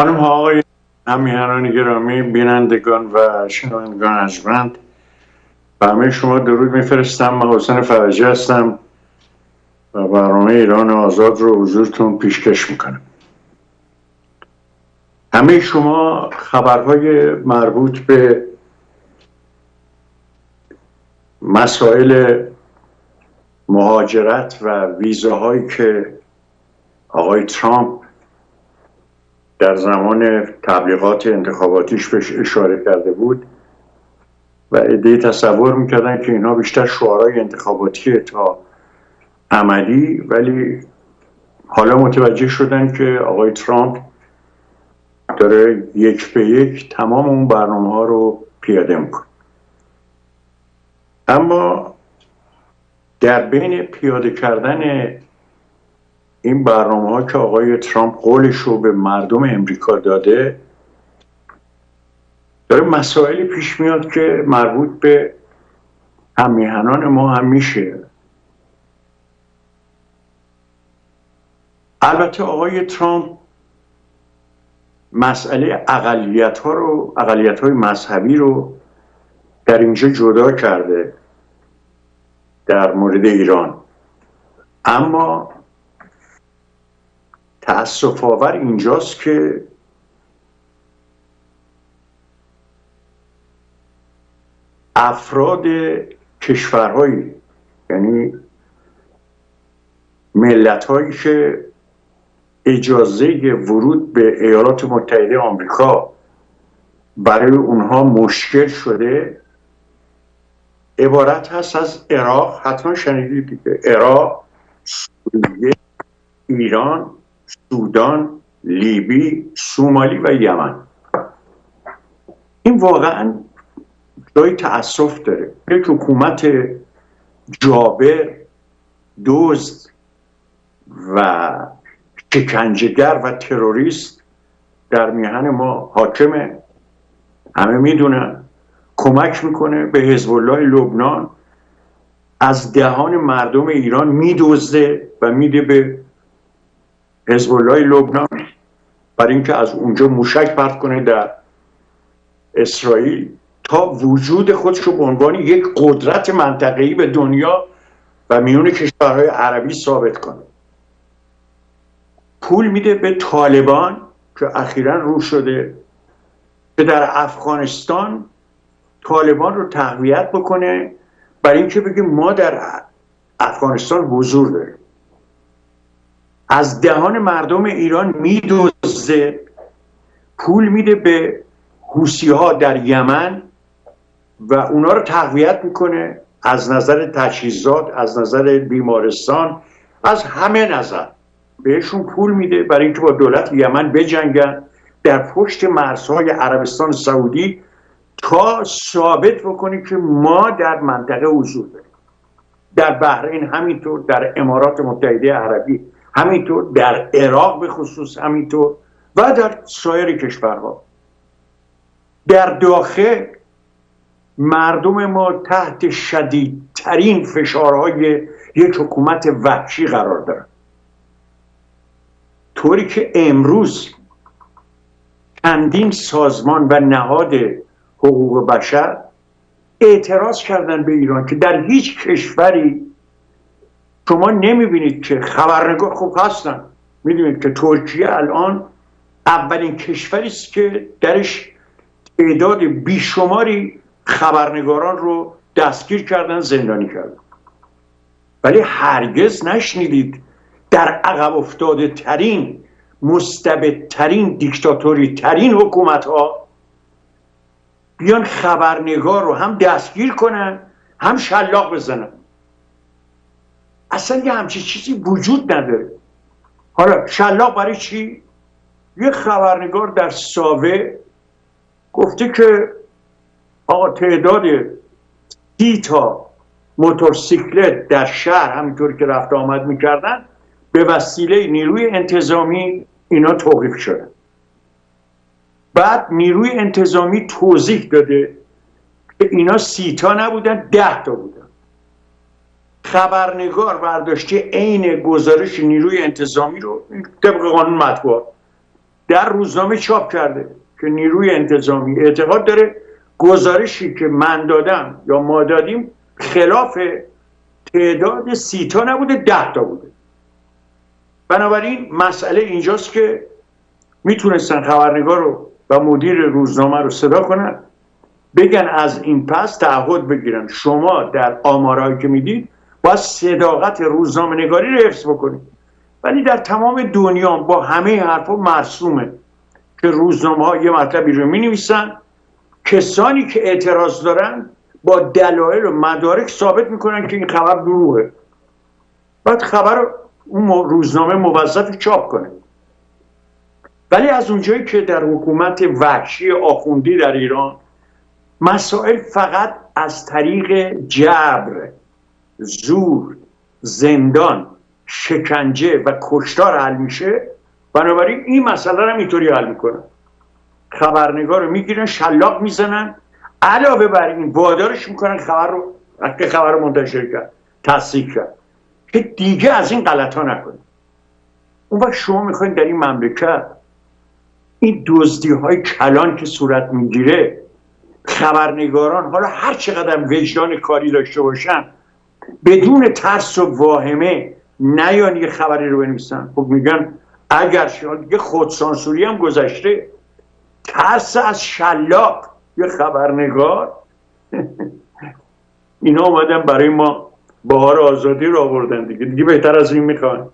خانم ها آقای همیهنان گرامی، بینندگان و شنوندگان ارجمند، به همه شما درود میفرستم. من حسین فرجی هستم و برنامه ایران آزاد رو حضورتون پیشکش میکنم. همه شما خبرهای مربوط به مسائل مهاجرت و ویزاهایی که آقای ترامپ در زمان تبلیغات انتخاباتیش بهش اشاره کرده بود و عده‌ای تصور میکردن که اینها بیشتر شعارهای انتخاباتی تا عملی، ولی حالا متوجه شدن که آقای ترامپ داره یک به یک تمام اون برنامه ها رو پیاده میکنه. اما در بین پیاده کردن این برنامه ها که آقای ترامپ قولش رو به مردم امریکا داده، داره مسائلی پیش میاد که مربوط به هممیهنان ما هم میشه. البته آقای ترامپ مسئله اقلیت‌های مذهبی رو در اینجا جدا کرده در مورد ایران، اما تأسف آور اینجاست که افراد کشورهایی، یعنی ملت‌هایی که اجازه ورود به ایالات متحده آمریکا برای اونها مشکل شده، عبارت هست از عراق، حتما شنیدید دیگه، عراق، سوریه، ایران، سودان، لیبی، سومالی و یمن. این واقعا جای تأسف داره. یک حکومت جابر، دزد و شکنجهگر و تروریست در میهن ما حاکمه. همه میدونن کمک میکنه به حزب الله لبنان، از دهان مردم ایران میدزده و میده به حزب الله لبنان برای اینکه از اونجا موشک پرت کنه در اسرائیل تا وجود خودش رو به عنوان یک قدرت منطقه‌ای به دنیا و میون کشورهای عربی ثابت کنه. پول میده به طالبان که اخیراً رو شده که در افغانستان طالبان رو تقویت بکنه برای اینکه بگه ما در افغانستان حضور داریم. از دهان مردم ایران میدزده، پول میده به حوثی‌ها در یمن و اونا رو تقویت میکنه از نظر تجهیزات، از نظر بیمارستان، از همه نظر بهشون پول میده برای اینکه با دولت یمن بجنگن در پشت مرزهای عربستان سعودی تا ثابت بکنی که ما در منطقه حضور داریم. در بحرین همینطور، در امارات متحده عربی همینطور، در عراق به خصوص همینطور و در سایر کشورها. در داخل مردم ما تحت شدیدترین فشارهای یک حکومت وحشی قرار دارن، طوری که امروز چندین سازمان و نهاد حقوق بشر اعتراض کردن به ایران که در هیچ کشوری شما نمیبینید که خبرنگار، خب هستن، میدونید که ترکیه الان اولین کشوری است که درش تعداد بیشماری خبرنگاران رو دستگیر کردن، زندانی کردن، ولی هرگز نشنیدید در عقب افتاده ترین، مستبد ترین، دیکتاتوری ترین حکومت ها بیان خبرنگار رو هم دستگیر کنن هم شلاق بزنن. اصلا یه همچین چیزی وجود نداره. حالا شلاق برای چی؟ یه خبرنگار در ساوه گفته که آقا تعداد 30 تا موتورسیکلت در شهر همینطور که رفت آمد میکردن به وسیله نیروی انتظامی اینا توقیف شدن. بعد نیروی انتظامی توضیح داده که اینا 30 تا نبودن، 10 تا بودن. خبرنگار برداشته عین گزارش نیروی انتظامی رو طبق قانون مطبوعات در روزنامه چاپ کرده که نیروی انتظامی اعتقاد داره گزارشی که من دادم یا ما دادیم خلاف تعداد 30 تا نبوده 10 تا بوده. بنابراین مسئله اینجاست که میتونستن خبرنگار رو و مدیر روزنامه رو صدا کنن، بگن از این پس تعهد بگیرن شما در آمارهایی که میدید باید صداقت روزنامه نگاری رو حفظ بکنید. ولی در تمام دنیا با همه حرفا مرسومه که روزنامه ها یه مطلبی رو مینویسن، کسانی که اعتراض دارن با دلایل و مدارک ثابت میکنن که این خبر دروغه، بعد خبر رو اون روزنامه موظف چاپ کنه. ولی از اونجایی که در حکومت وحشی آخوندی در ایران مسائل فقط از طریق جبر، زور، زندان، شکنجه و کشتار حل میشه، بنابراین این مسئله رو اینطوری حل میکنن، خبرنگار رو میگیرن شلاق میزنن، علاوه بر این وادارش میکنن خبر رو منتشر کرد، تصدیق کرد که دیگه از این غلط ها نکنید. اون وقت شما میخواین در این مملکت این دزدی های کلان که صورت میگیره، خبرنگاران حالا هر چقدر وجدان کاری داشته باشن بدون ترس و واهمه نیان یه خبری رو بنویسن. خب میگن اگر دیگه خودسانسوری هم گذشته، ترس از شلاق یه خبرنگار اینا اومدن برای ما بهار آزادی رو آوردن دیگه بهتر از این میخوان.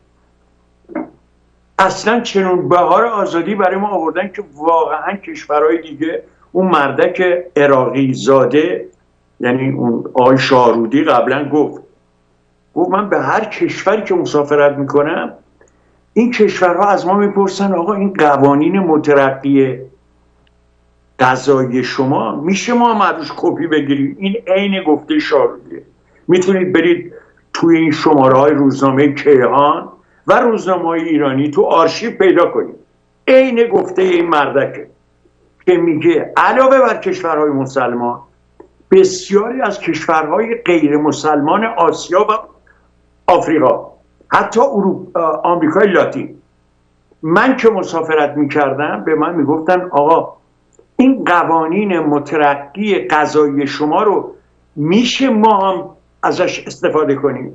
اصلا چنون بهار آزادی برای ما آوردن که واقعا کشورهای دیگه اون مردک عراقی زاده، یعنی اون آقای شاهرودی قبلا گفت من به هر کشوری که مسافرت میکنم این کشورها از ما میپرسن آقا این قوانین مترقی قضایی شما میشه ما مدوش کپی بگیریم؟ این عین گفته شاهرودیه. میتونید برید توی این شماره های روزنامه کیهان و روزنامه های ایرانی تو آرشیو پیدا کنید، عین گفته این مردکه که میگه علاوه بر کشورهای مسلمان بسیاری از کشورهای غیر مسلمان آسیا و آفریقا، حتی آمریکای لاتین، من که مسافرت میکردم به من میگفتن آقا این قوانین مترقی قضایی شما رو میشه ما هم ازش استفاده کنیم؟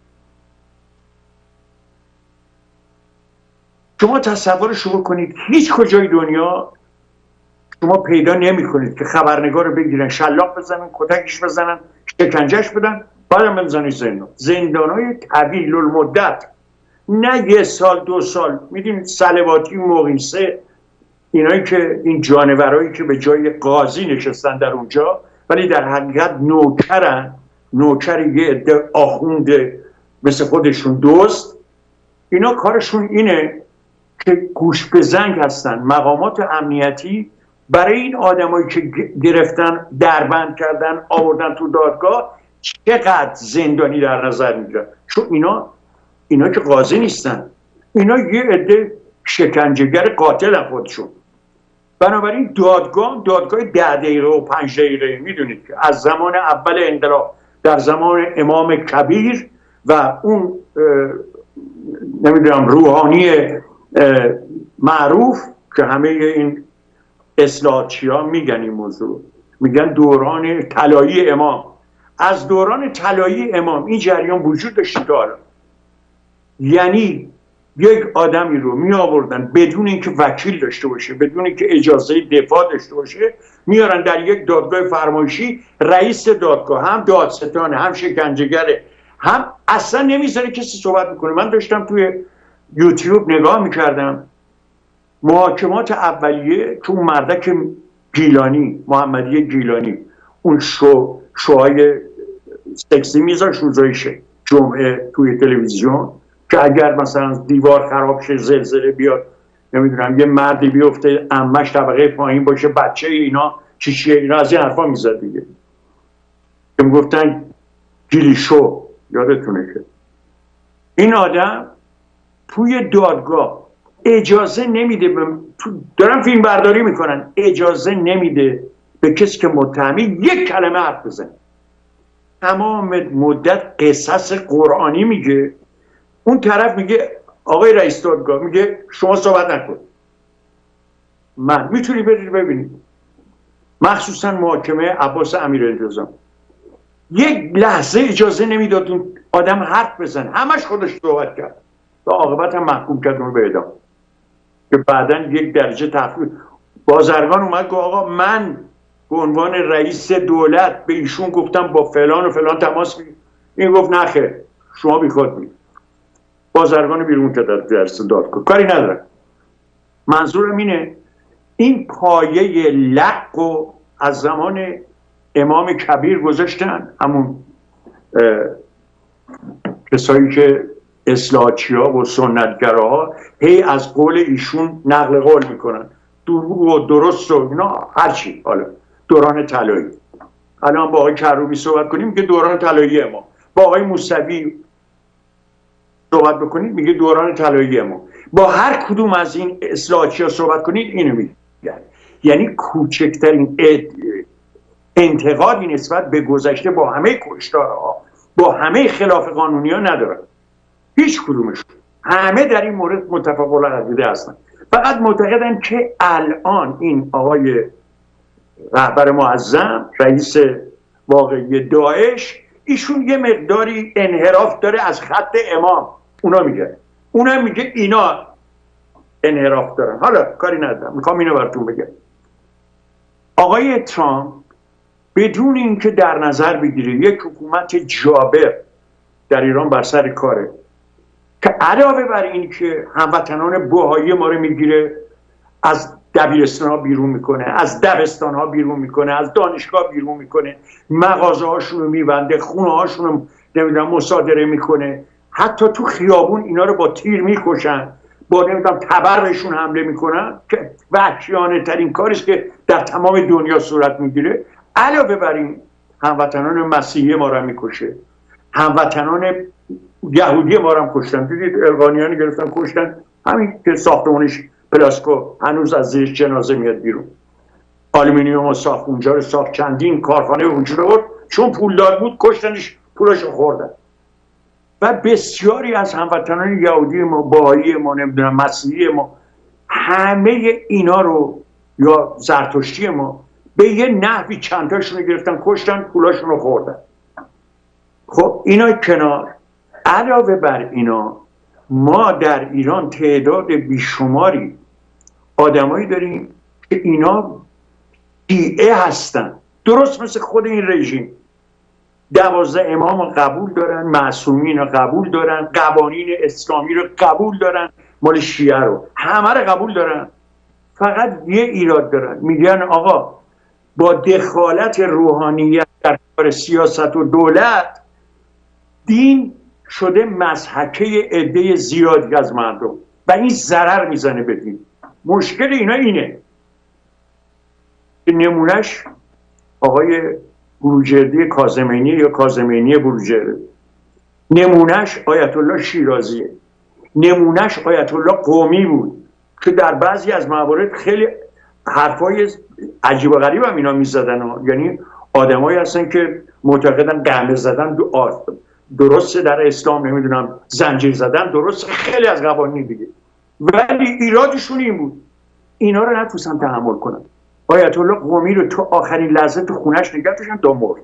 شما تصورش رو بکنید هیچ کجای دنیا شما پیدا نمی کنید که خبرنگار رو بگیرن شلاق بزنن، کتکش بزنن، شکنجهش بدن، بعدم بزنید زندانهای طویل المدت، نه 1 سال 2 سال. میدونید صلواتی، مغیثه، اینایی که این جانورایی که به جای قاضی نشستن در اونجا ولی در حقیقت نوکر یه عده آخوند مثل خودشون دوست، اینا کارشون اینه که گوش به زنگ هستن. مقامات امنیتی برای این آدمایی که گرفتن، دربند کردن، آوردن تو دادگاه چقدر زندانی در نظر میگیرن، چون اینا که قاضی نیستن، اینا یه عده شکنجهگر قاتل خودشون. بنابراین دادگاه 10 دقیقه و 5 دقیقه، میدونید که از زمان اول انقلاب در زمان امام کبیر و اون نمیدونم روحانی معروف که همه این اصلاحاتچی ها میگن این موضوع، میگن دوران طلایی امام. از دوران طلایی امام این جریان وجود داشته تا حالا. یعنی یک آدمی رو می آوردن بدون اینکه وکیل داشته باشه، بدون اینکه اجازه دفاع داشته باشه، میارن در یک دادگاه فرمایشی، رئیس دادگاه هم دادستانه، هم شکنجهگره، هم اصلا نمیذاره کسی صحبت میکنه. من داشتم توی یوتیوب نگاه میکردم محاکمات اولیه تو مردک گیلانی، محمدی گیلانی، اون شوهای سکسی میذار شوزایشه جمعه توی تلویزیون که اگر مثلا دیوار خراب شه، زلزله بیاد، نمیدونم یه مردی بیفته، عمش طبقه پایین باشه، بچه اینا چیه، اینا از این حرفا میزد دیگه که میگفتن گیلی شو. یادتونه که این آدم توی دادگاه اجازه نمیده دارن فیلم برداری میکنن، اجازه نمیده به کسی که متهمی یک کلمه حرف بزنه. تمام مدت قصص قرآنی میگه، اون طرف میگه آقای رئیس دادگاه میگه شما صحبت نکن. من میتونی برید ببینید، مخصوصا محاکمه عباس امیرالرضا یک لحظه اجازه نمیداد اون آدم حرف بزن، همش خودش صحبت کرد و عاقبت هم محکوم کرد اون به اعدام که بعداً یک درجه تخفیف. بازرگان اومد گفت آقا من به عنوان رئیس دولت به ایشون گفتم با فلان و فلان تماس بگیر. این گفت نه خیر شما بیخود بید. بازرگان بیرون کرد درس دادگاه، کاری ندارم. منظورم اینه این پایه لق و از زمان امام کبیر گذاشتن، همون کسایی که اصلاحچی‌ها و سنتگراها هی از قول ایشون نقل قول میکنن، دروغ و درست و اینا هرچی. حالا دوران طلایی، الان با آقای کروبی صحبت کنیم که دوران طلایی ما، با آقای موسوی صحبت بکنید میگه دوران طلایی ما، با هر کدوم از این اصلاحچی‌ها صحبت کنید اینو میگن. یعنی کوچکترین انتقادی نسبت به گذشته با همه کشتارها، با همه خلاف قانونی ها ندارن، هیچ کدومشون. همه در این مورد متفق العقیده هستن، فقط معتقدن که الان این آقای رهبر معظم رئیس واقعی داعش، ایشون یه مقداری انحراف داره از خط امام. اونا میگه، اونم میگه اینا انحراف دارن. حالا کاری ندارم، میخوام اینو براتون بگم. آقای ترامپ بدون اینکه در نظر بگیره یک حکومت جابر در ایران بر سر کاره که علاوه بر این که هموطنان بهایی ما رو میگیره، از دبیرستان ها بیرون میکنه، از دبستان ها بیرون میکنه، از دانشگاه بیرون میکنه، مغازه هاشون رو میبنده، خونه هاشون رو نمیدونم مصادره میکنه، حتی تو خیابون اینا رو با تیر میکشن، با نمیدونم تبر بهشون حمله میکنن که وحشیانه ترین کاریست که در تمام دنیا صورت میگیره. علاوه بر این هموطنان مسیحی ما رو میکشه، هموطنان یهودی ما رو هم کشتن. دیدید افغانیانی گرفتن کشتن، همین که ساختمونش پلاسکو هنوز از زیرش جنازه میاد بیرون، آلومینیوم رو ساخت، اونجا رو ساخت، چندین کارخانه اونجا رو برد، چون پولدار بود کشتنش، پولاشو خوردن. و بسیاری از هموطنان یهودی ما، بهایی ما، نمیدونم مسیحی ما، همه اینا رو یا زرتشتی ما به یه نحوی چندتاشون رو گرفتن کشتن، پولاشون رو خوردن. خب اینا کنار، علاوه بر اینا ما در ایران تعداد بیشماری آدمایی داریم که اینا شیعه هستن، درست مثل خود این رژیم. 12 امام رو قبول دارن، معصومین رو قبول دارن، قوانین اسلامی رو قبول دارن، مال شیعه رو همه رو قبول دارن. فقط یه ایراد دارن، میگن آقا با دخالت روحانیت در کار سیاست و دولت، دین شده مضحکه عده زیادی از مردم و این ضرر میزنه به دین. مشکل اینا اینه که نمونش آقای بروجردی کاظمینی یا کاظمینی بروجرد، نمونش آیت الله شیرازیه، نمونش آیت الله قمی بود که در بعضی از موارد خیلی حرفای عجیب و غریب هم اینا میزدن. یعنی آدمایی هستن که معتقدن قهمه زدن درسته در اسلام، نمیدونم زنجیر زدن درسته، خیلی از قوانین دیگه، ولی ایرادشون این بود اینا رو نتونستن تحمل کنن. آیت الله قمی رو تو آخرین لحظه تو خونش نگه داشتن تا مرد.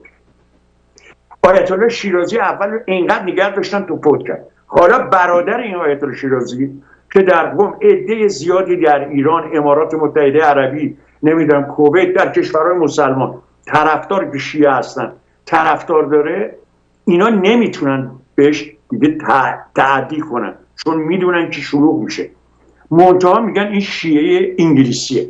آیت الله شیرازی اول اینقدر نگه داشتن تو فوت کرد. حالا برادر این آیت الله شیرازی که در قم عده زیادی در ایران، امارات متحده عربی، نمیدونم کویت، در کشورهای مسلمان طرفدار که شیعه هستن طرفدار داره، اینا نمیتونن بهش دیگه تعدی کنن چون میدونن که شروع میشه. منتها میگن این شیعه انگلیسیه،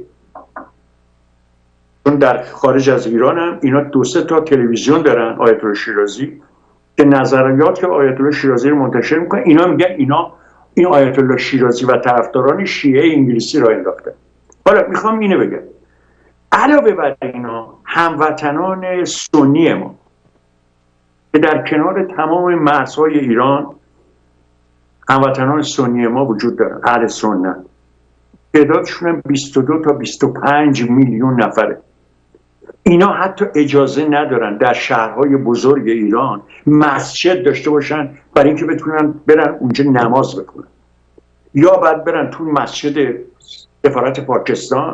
چون در خارج از ایران هم اینا 2-3 تا تلویزیون دارن آیت الله شیرازی که نظریات که آیت الله شیرازی رو منتشر میکنن، اینا میگن این آیت الله شیرازی و طرفداران شیعه انگلیسی را انداخته. حالا میخوام اینو بگم، علاوه بر اینا هموطنان سنی ما که در کنار تمام مرزهای ایران هموطنان سنی ما وجود دارن، اهل سنت، تعدادشون 22 تا 25 میلیون نفره. اینا حتی اجازه ندارن در شهرهای بزرگ ایران مسجد داشته باشن برای اینکه بتونن برن اونجا نماز بکنن، یا بعد برن تو مسجد سفارت پاکستان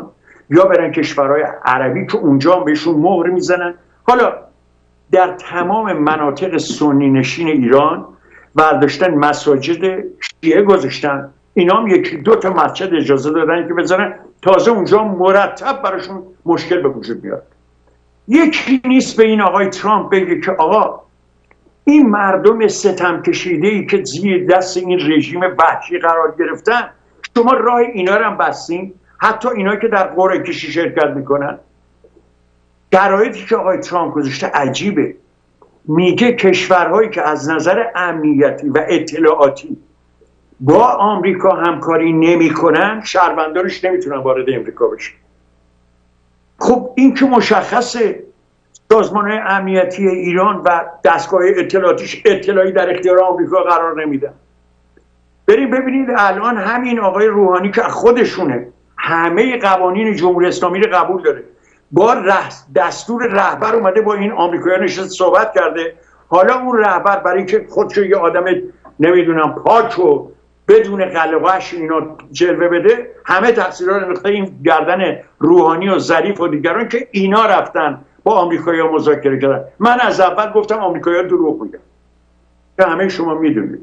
یا برن کشورهای عربی که اونجا هم بهشون مهر میزنن. حالا در تمام مناطق سنی نشین ایران برداشتن مساجد شیعه گذاشتن، اینا هم یکی دو تا مسجد اجازه دادن که بزنن، تازه اونجا مرتب براشون مشکل به وجود میاد. یکی نیست به این آقای ترامپ بگه که آقا این مردم ستم کشیده ای که زیر دست این رژیم وحشی قرار گرفتن، شما راه اینا رو هم بستین، حتی اینا که در قرعه کشی شرکت میکنن. شرایطی که آقای ترامپ گذاشته عجیبه. میگه کشورهایی که از نظر امنیتی و اطلاعاتی با آمریکا همکاری نمیکنن، شهروندانش نمیتونن وارد امریکا بشن. خب این که مشخصه سازمان امنیتی ایران و دستگاه اطلاعاتیش اطلاعی در اختیار آمریکا قرار نمیدن. بریم ببینید الان همین آقای روحانی که خودشونه همه قوانین جمهوری اسلامی رو قبول داره، با دستور رهبر اومده با این آمریکایی‌ها نشسته صحبت کرده. حالا اون رهبر برای که خودشو یه آدم نمیدونم پاک و بدون قلقاش اینا جلوه بده، همه تقصیرها رو انداخته این گردن روحانی و ظریف و دیگران که اینا رفتن با آمریکایی‌ها مذاکره کردن. من از اول گفتم آمریکایی‌ها دروغ میگن که همه شما میدونید.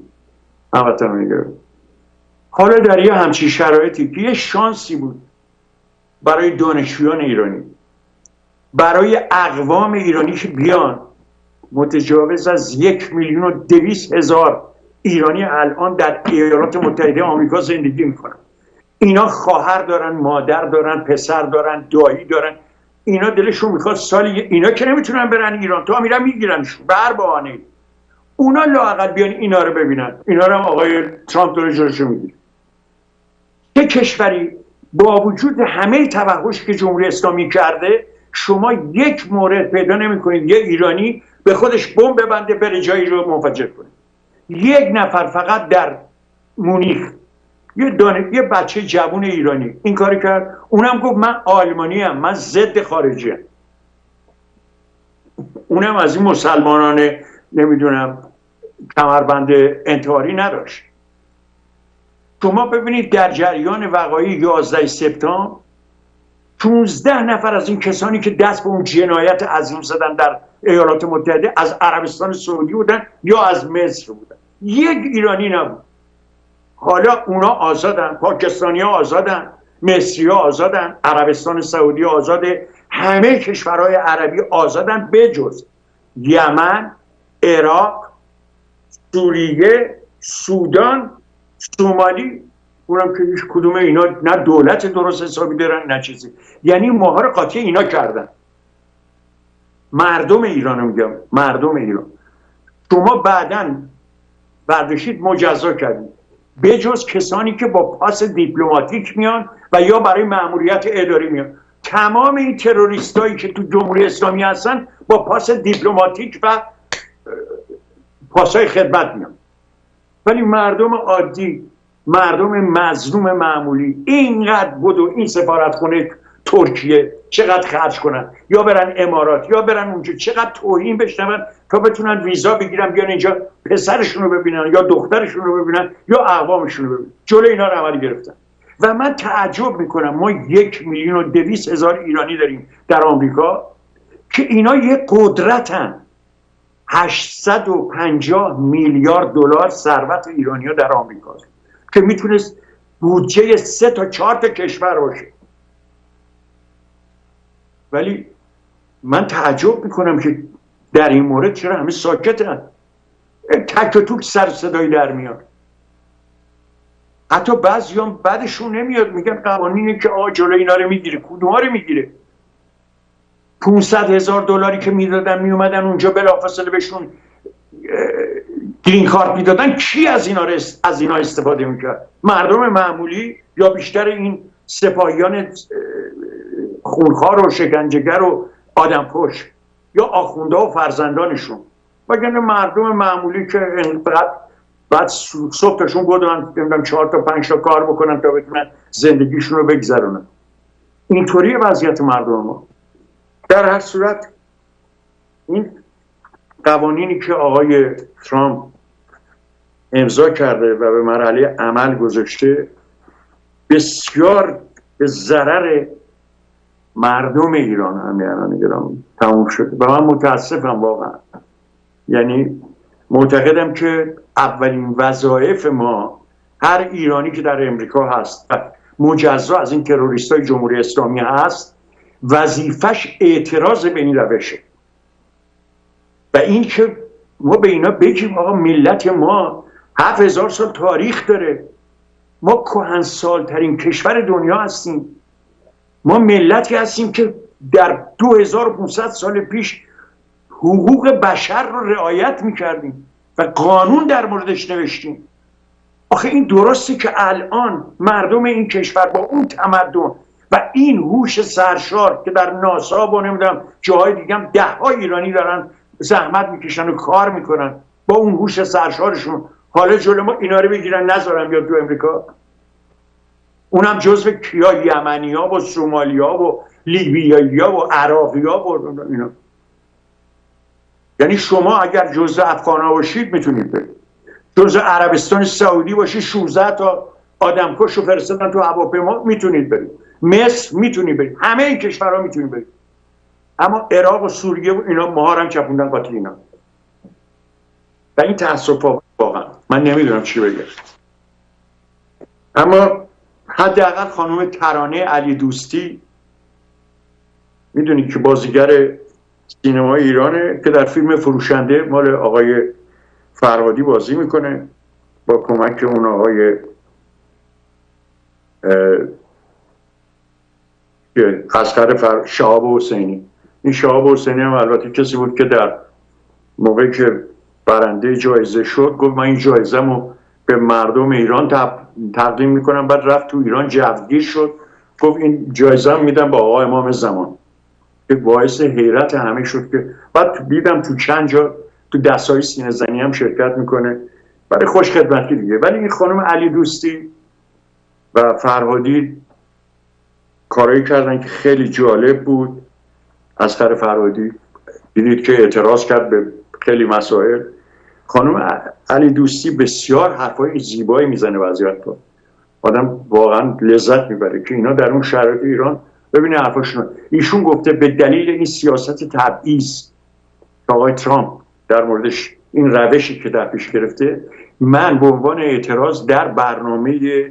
حالا در یه همچین شرایطی که یه شانسی بود برای دانشجویان ایرانی، برای اقوام ایرانی که بیان، متجاوز از 1,200,000 ایرانی الان در ایالات متحده آمریکا زندگی میکنن. اینا خواهر دارن، مادر دارن، پسر دارن، دایی دارن. اینا دلشون میخواد اینا که نمیتونن برن ایران، تا میرن میگیرنشون به هر بهانه‌ای. اونا لااقل بیان اینا رو ببینن. اینا رو هم آقای ترامپ داره جلوشو میگیره. چه کشوری با وجود همه توحشی که جمهوری اسلامی کرده، شما یک مورد پیدا نمی‌کنید یه ایرانی به خودش بمب ببنده بره جایی رو منفجر کنه. یک نفر فقط در مونیخ یه بچه جوون ایرانی این کاری کرد، اونم گفت من آلمانی ام، من ضد خارجی ام. اونم از این مسلمانان نمیدونم کمربند انتحاری نداشت. شما ببینید در جریان وقایع 11 سپتامبر 15 نفر از این کسانی که دست به اون جنایت عظیم زدن در ایالات متحده از عربستان سعودی بودن یا از مصر بودن، یک ایرانی نبود. حالا اونا آزادن، پاکستانی ها آزادن، مصری ها آزادن، عربستان سعودی آزاده، همه کشورهای عربی آزادن بجز یمن، عراق، سوریه، سودان، سومالی. اونم که هیچ کدوم اینا نه دولت درست حسابی دارن نه چیزی. یعنی ماها رو قاطی اینا کردن. مردم ایران رو میگم، مردم ایران. شما بعداً برداشتید مجزا کردید بجز کسانی که با پاس دیپلماتیک میان و یا برای مأموریت اداری میان. تمام این تروریستایی که تو جمهوری اسلامی هستن با پاس دیپلماتیک و پاسای خدمت میان. ولی مردم عادی، مردم مظلوم معمولی اینقدر بدو این سفارتخونه ترکیه چقدر خرج کنن یا برن امارات یا برن اونجا چقدر توهین بشنون تا بتونن ویزا بگیرن بیان اینجا پسرشون رو ببینن یا دخترشون رو ببینن یا اقوامشون رو ببینن. جلوی اینا رو عملی گرفتن. و من تعجب میکنم ما 1,200,000 ایرانی داریم در آمریکا که اینا یه قدرتن. 850 میلیارد دلار ثروت ایرانی‌ها در آمریکاست که میتونست بودجه 3 تا 4 تا کشور باشه. ولی من تعجب میکنم که در این مورد چرا همه ساکتن. تک و توک سر صدایی در میاد. حتی بعضیان بعدشون نمیاد میگن قوانینی که جلوی اینا رو میگیره. کدوما رو میگیره؟ 500,000 دلاری که میدادن میومدن اونجا بلافاصله بهشون گرین کارت میدادن. کی از اینا استفاده میکرد؟ مردم معمولی یا بیشتر این سپاهیان خونخوار و شکنجهگر و آدمکش یا آخونده و فرزندانشون؟ وگرنه مردم معمولی که بعد صبحشون بودن 4 تا 5 تا کار بکنن تا بتونن زندگیشون رو بگذرونن. اینطوریه وضعیت مردم ما. در هر صورت این قوانینی که آقای ترامپ امضا کرده و به مرحله عمل گذاشته بسیار به ضرر مردم ایران همیهنان گرامی تموم شده و من متاسفم واقعا. یعنی معتقدم که اولین وظایف ما، هر ایرانی که در امریکا هست و مجزا از این تروریستای جمهوری اسلامی هست، وظیفش اعتراض به این روشه و این که ما به اینا بگیم آقا ملت ما 7000 سال تاریخ داره، ما کهنسالترین کشور دنیا هستیم، ما ملتی هستیم که در 2500 سال پیش حقوق بشر رو رعایت میکردیم و قانون در موردش نوشتیم. آخه این درسته که الان مردم این کشور با اون تمدن و این هوش سرشار که در ناسا و نمیدونم جاهای دیگه هم 10 ایرانی دارن زحمت میکشن و کار میکنن، با اون هوش سرشارشون حالا جلو ما اینا رو بگیرن نذارن بیاد تو امریکا؟ اونم جزو کیا؟ یمنی ها و سومالی ها و لیبیایی ها و عراقی ها و اینا. یعنی شما اگر جزو افغان ها باشید میتونید برید، جزو عربستان سعودی باشید 16 تا آدمکش رو فرستادن تو هواپیما میتونید برید، مصر میتونید برید، همه این کشورها میتونید برید. اما عراق و سوریه و اینا مهارم چپوندن قاطی اینا و این تاسف واقعا من نمیدونم چی بگم. اما حداقل خانم ترانه علی دوستی میدونید که بازیگر سینمای ایرانه که در فیلم فروشنده مال آقای فرهادی بازی میکنه با کمک اون آقای شهاب حسینی. این شهاب حسینی هم البته کسی بود که در موقعی که برنده جایزه شد گفت من این جایزه‌مو به مردم ایران تقدیم میکنم. بعد رفت تو ایران جوگیر شد، گفت این جایزه میدم با آقا امام زمان، که باعث حیرت همه شد. که بعد دیدم تو چند جا تو دستای سینه زنی هم شرکت میکنه برای خوش خدمتی دیگه. ولی این خانم علی دوستی و کارایی کردن که خیلی جالب بود. اصغر فرهادی دیدید که اعتراض کرد به خیلی مسائل. خانم علی دوستی بسیار حرفای زیبایی میزنه وضعیت رو، آدم واقعا لذت میبره که اینا در اون شرایط ایران ببینه حرفاشون. ایشون گفته به دلیل این سیاست تبعیض آقای ترامپ در موردش، این روشی که در پیش گرفته، من به عنوان اعتراض در برنامه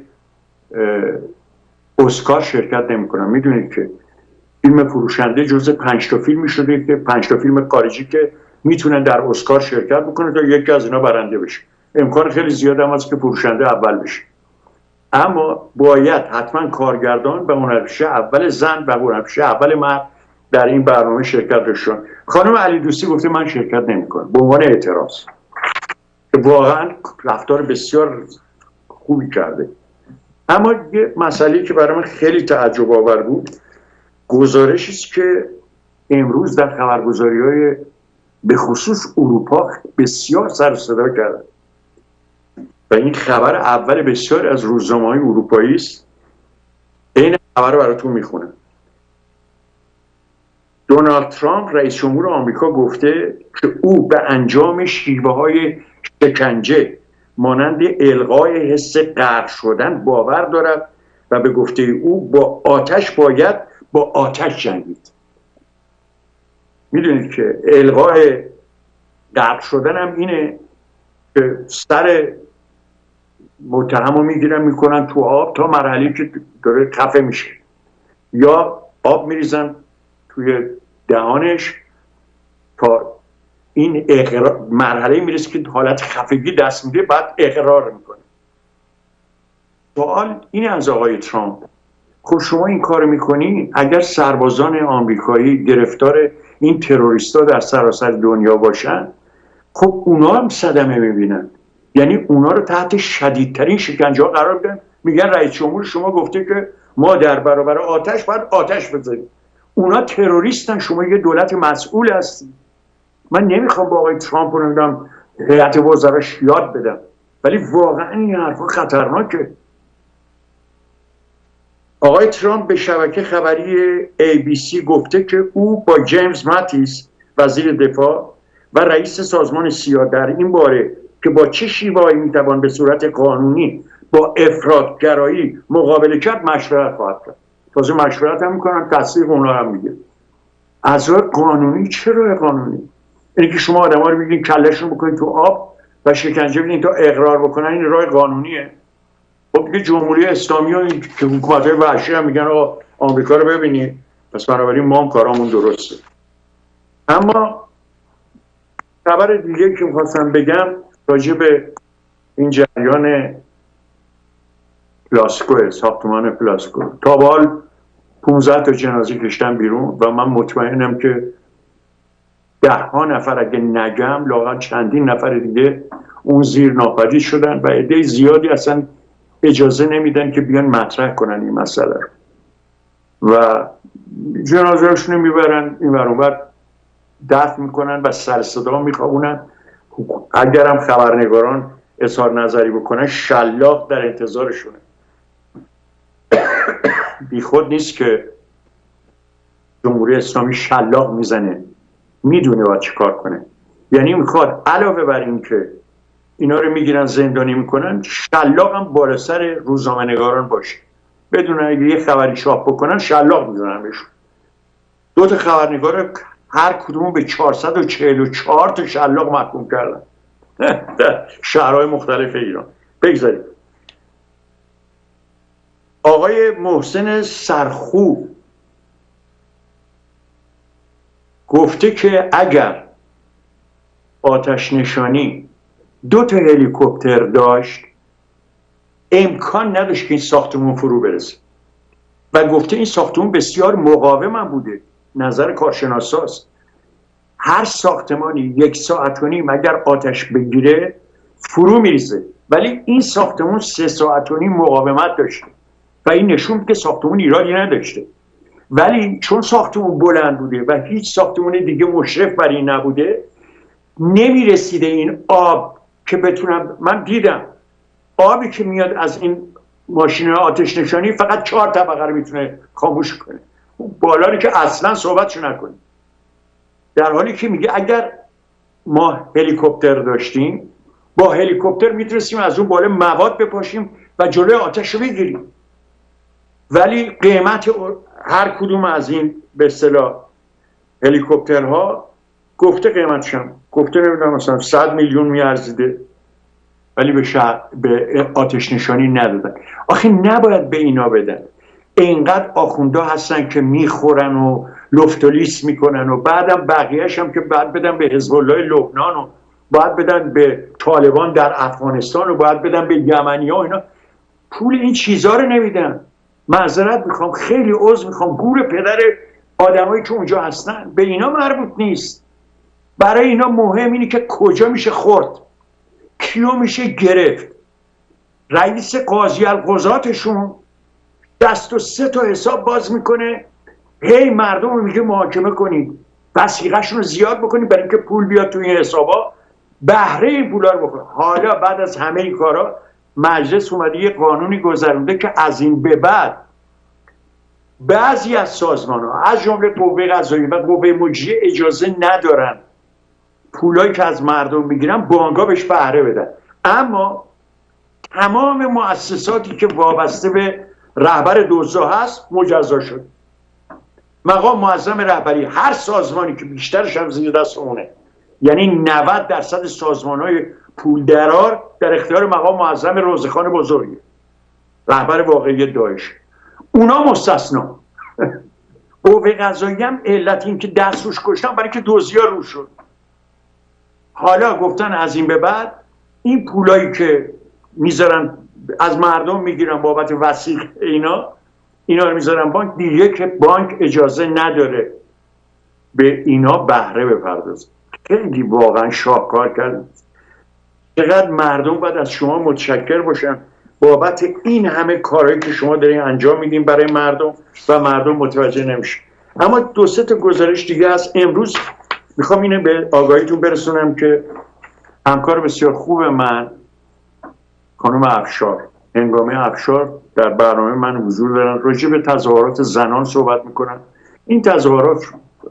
اسکار شرکت نمی کنم. میدونید که فیلم فروشنده جزء 5 تا فیلمی شده که 5 تا فیلم خارجی که میتونن در اسکار شرکت بکنه تا یکی از اینا برنده بشه. امکان خیلی زیاد هم هست که فروشنده اول بشه، اما باید حتما کارگردان و هنرپیشه اول زن و هنرپیشه اول مرد در این برنامه شرکت داشتن. خانم علی دوستی گفته من شرکت نمی‌کنم به عنوان اعتراض. واقعا رفتار بسیار خوبی کرده. اما یه مسئله که برای من خیلی تعجب آور بود، گزارشی است که امروز در خبرگزاری‌های به خصوص اروپا بسیار سر و صدا کردن و این خبر اول بسیار از روزنامه‌های اروپایی است. این خبر رو براتون میخونم. دونالد ترامپ رئیس جمهور آمریکا گفته که او به انجام شیوه‌های شکنجه مانند الغای حس غرق شدن باور دارد و به گفته او با آتش باید با آتش جنگید. میدونید که الغای غرق شدن هم اینه که سر متهم رو میگیرن میکنن تو آب تا مرحله که داره خفه میشه، یا آب میریزن توی دهانش تا این مرحله میرسه که حالت خفگی دست میده، بعد اقرار میکنه. سوال این از آقای ترامپ، خب شما این کار میکنین، اگر سربازان آمریکایی گرفتار این تروریستا در سراسر دنیا باشن، خب اونا هم صدمه میبینن، یعنی اونا رو تحت شدیدترین شکنجه ها قرار بدن. میگن رئیس جمهور شما گفته که ما در برابر آتش باید آتش بزنیم. اونا تروریستن، شما یه دولت مسئول هستی. من نمیخوام با آقای ترامپ رو نمیدونم هیئت وزراش یاد بدم، ولی واقعا این حرفا خطرناکه. آقای ترامپ به شبکه خبری ABC گفته که او با جیمز ماتیس وزیر دفاع و رئیس سازمان سیا در این باره که با چه شیوه‌ای میتوان به صورت قانونی با افراط‌گرایی مقابله کرد مشورت خواهد کرد. تازه مشورت هم میکنن، تصدیق اونا هم میگه. از راه قانونی. چرا قانونی؟ اینه که شما آدم ها رو میگین کلشون بکنید تو آب و شکنجه بدین تا اقرار بکنن، این راه قانونیه؟ خب دیگه جمهوری اسلامی و این که حکومت‌های وحشی هم میگن آمریکا رو ببینید، پس بنابراین ما هم کارامون درسته. اما خبر دیگه که میخواستم بگم راجع به این جریان پلاسکو، ساختمان پلاسکو. تا به حال 15 تا جنازه کشتن بیرون و من مطمئنم که 10 نفر اگه نگم لااقل چندین نفر دیگه اون زیر ناپدید شدن و عده زیادی اصلا اجازه نمیدن که بیان مطرح کنن این مسئله رو و جنازه‌شون میبرن این ور اون ور دفن میکنن و سر صدا میخوابونن. اگرم خبرنگاران اظهار نظری بکنن شلاق در انتظارشونه. بیخود نیست که جمهوری اسلامی شلاق میزنه، میدونه باید چی کار کنه. یعنی میخواد علاوه بر این که اینا رو میگیرن زندانی میکنن، شلاق هم بالا سر روزنامه‌نگاران باشه، بدون اگه یه خبری چاپ بکنن شلاق میزنن بهشون. 2 تا خبرنگار هر کدوم به 444 تا شلاق محکوم کردن در شهرهای مختلف ایران. بگذاریم. آقای محسن سرخو گفته که اگر آتش نشانی 2 تا هلیکوپتر داشت امکان نداشت که این ساختمون فرو برسه و گفته این ساختمون بسیار مقاوم هم بوده. نظر کارشناساست. هر ساختمانی 1.5 ساعت اگر آتش بگیره فرو میریزه، ولی این ساختمون 3.5 ساعت مقاومت داشته و این نشون که ساختمون ایرادی نداشته. ولی چون ساختمون بلند بوده و هیچ ساختمون دیگه مشرف بر این نبوده، نمیرسیده این آب که بتونم. من دیدم آبی که میاد از این ماشین آتش نشانی فقط 4 طبقه رو میتونه خاموش کنه، بالا رو که اصلا صحبتشو نکنیم. در حالی که میگه اگر ما هلیکوپتر داشتیم با هلیکوپتر میتونستیم از اون بالا مواد بپاشیم و جلوی آتش رو بگیریم. ولی قیمت هر کدوم از این به اصطلاح هلیکوپترها گفته قیمتشم گفته نمیدونم مثلا 100 میلیون میارزیده، ولی به آتش نشانی ندادن. آخه نباید به اینا بدن. اینقدر آخوندا هستن که میخورن و لفتولیس میکنن و بعدم بقیهش هم که بعد بدن به حزب الله لبنان و باید بدن به طالبان در افغانستان و باید بدن به یمنی ها. اینا پول این چیزها رو نمیدن. معذرت میخوام، خیلی عذر میخوام، گور پدر آدمایی که اونجا هستن به اینا مربوط نیست. برای اینا مهم اینه که کجا میشه خورد، کیو میشه گرفت. رئیس قاضی القضاتشون 63 تا حساب باز میکنه، هی مردم رو میگه محاکمه کنید، وثیقه‌شون رو زیاد بکنید برای اینکه پول بیاد تو این حسابا، بهره این پولا رو بکنه. حالا بعد از همه این کارا مجلس اومده یه قانونی گذرونده که از این به بعد بعضی از سازمان‌ها از جمله قوه قضاییه و قوه مجریه اجازه ندارن پولایی که از مردم میگیرن بانک‌ها بهش بهره بدن. اما تمام مؤسساتی که وابسته به رهبر دزدا هست مجزا شد. مقام معظم رهبری هر سازمانی که بیشترش هم زیر دست اونه، یعنی 90% سازمان‌های پول درار در اختیار مقام معظم روزخان بزرگی، رهبر واقعی داعش، اونا مستثنا. قوه قضاییه هم علت این که دست روش کشتن برای که دزدی‌ها روش شد. حالا گفتن از این به بعد این پولایی که میذارن از مردم میگیرن بابت وثیقه اینا رو میذارن بانک، دیگه که بانک اجازه نداره به اینا بهره بپردازه. خیلی واقعا شاهکار کردن. چقدر مردم باید از شما متشکر باشن بابت این همه کارهایی که شما دارین انجام میدین برای مردم و مردم متوجه نمیشه. اما 2-3 تا گزارش دیگه هست. امروز میخوام اینو به آگاهیتون برسونم که همکار بسیار خوب من خانم افشار، هنگامه افشار، در برنامه من حضور دارن، راجع به تظاهرات زنان صحبت میکنن. این تظاهرات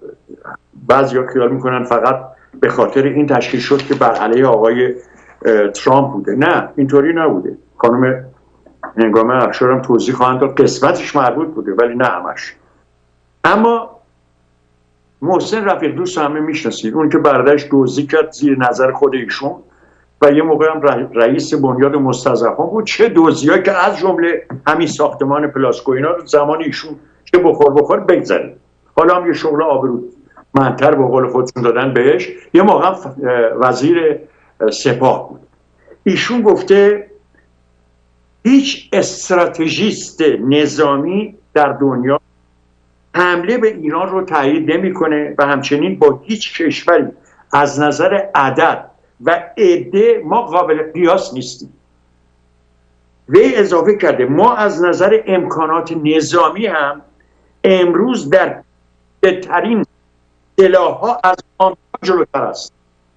بعضیا خیال میکنن فقط به خاطر این تشکیل شد که بر علیه آقای ترامپ بوده. نه، اینطوری نبوده. خانم هنگام افشار هم توضیح خواهند داد، قسمتش مربوط بوده ولی نه همش. اما محسن رفیق دوست همه میشناسید، اون که برادرش دزدی کرد زیر نظر خود ایشون و یه موقع هم رئیس بنیاد مستضعفان بود. چه دزدیایی که از جمله همین ساختمان پلاسکو اینا رو زمان ایشون چه بخور بگذارید. حالا هم یه شغل آبرو منتر به قول خودشون دادن بهش. یه موقع هم وزیر سپاه بود. ایشون گفته هیچ استراتژیست نظامی در دنیا حمله به ایران رو تایید نمیکنه و همچنین با هیچ کشوری از نظر عدد و عده ما قابل قیاس نیستیم. وی اضافه کرده ما از نظر امکانات نظامی هم امروز در بهترین سلاح‌ها از آمریکا جلوتر است.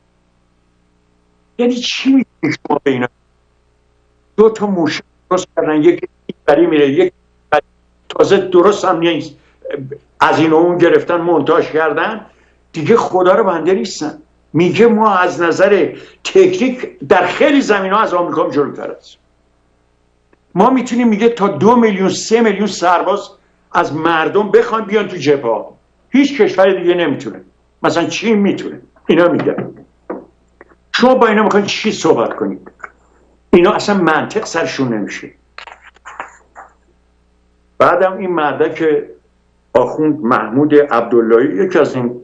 یعنی چی میگه شما به اینا؟ دو تا موشک درست کردن، یکی بری میره، یک تازه درست هم نیست، از این اون گرفتن مونتاژ کردن، دیگه خدا رو بنده نیستن. میگه ما از نظر تکنیک در خیلی زمین‌ها از آمریکا جلوتر است. ما میتونیم میگه تا 2 میلیون 3 میلیون سرباز از مردم بخوان بیان تو جبهه. هیچ کشور دیگه نمیتونه. مثلا چین میتونه. اینا میگن شما با اینا میخواین چی صحبت کنید؟ اینا اصلا منطق سرشون نمیشه. بعدم این مردک آخوند محمود عبداللهی، یکی از این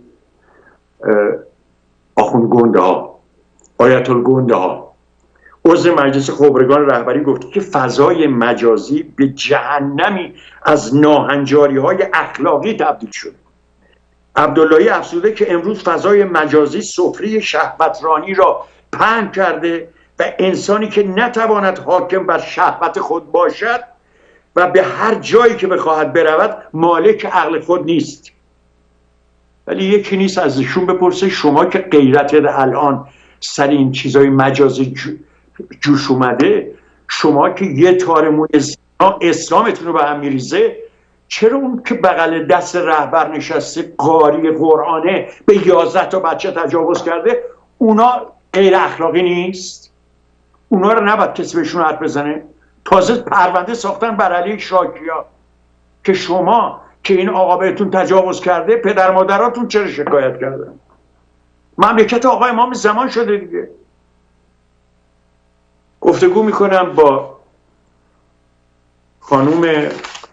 آخوند گنده ها، آیت الگنده ها، عضو مجلس خبرگان رهبری گفته که فضای مجازی به جهنمی از ناهنجاری های اخلاقی تبدیل شده. عبداللهی افزوده که امروز فضای مجازی سفره شهوترانی را پهن کرده و انسانی که نتواند حاکم بر شهوت خود باشد و به هر جایی که بخواهد برود مالک عقل خود نیست. ولی یکی نیست ازشون بپرسه شما که غیرت الان سر این چیزای مجازی جوش اومده، شما که یه تارمون اسلامتون رو به هم میریزه، چرا اون که بغل دست رهبر نشسته قاری قرآنه به 11 تا بچه تجاوز کرده اونا غیر اخلاقی نیست؟ اونا رو نباید کسی بهشون حرف بزنه؟ تازه پرونده ساختن بر علیه شاکیا که شما که این آقا بهتون تجاوز کرده پدر مادراتون چرا شکایت کردن؟ مملکت آقا امام زمان شده دیگه. گفتگو میکنم با خانوم.